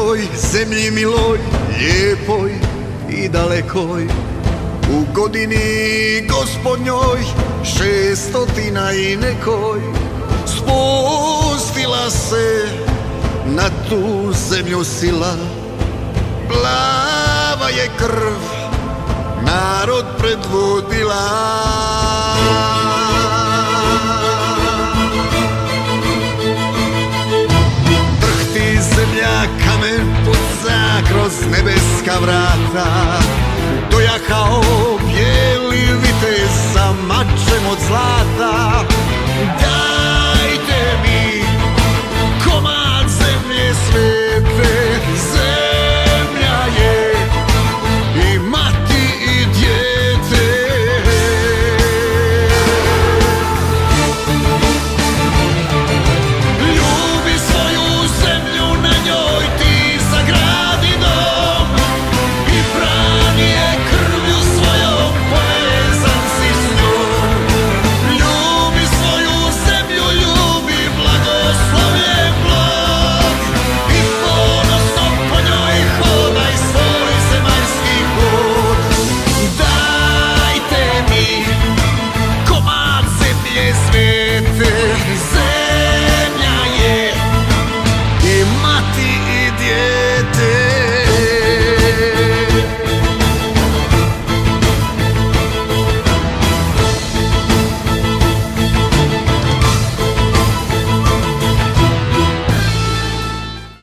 toj zemlji miloj, lijepoj i dalekoj, u godini gospodnjoj 600 i nekoj, spustila se na tu zemlju sila, plava je krv narod predvodila. Drhti zemlja, kamen puca kroz nebeska vrata, dojahao bijeli vitez sa mačem od zlata.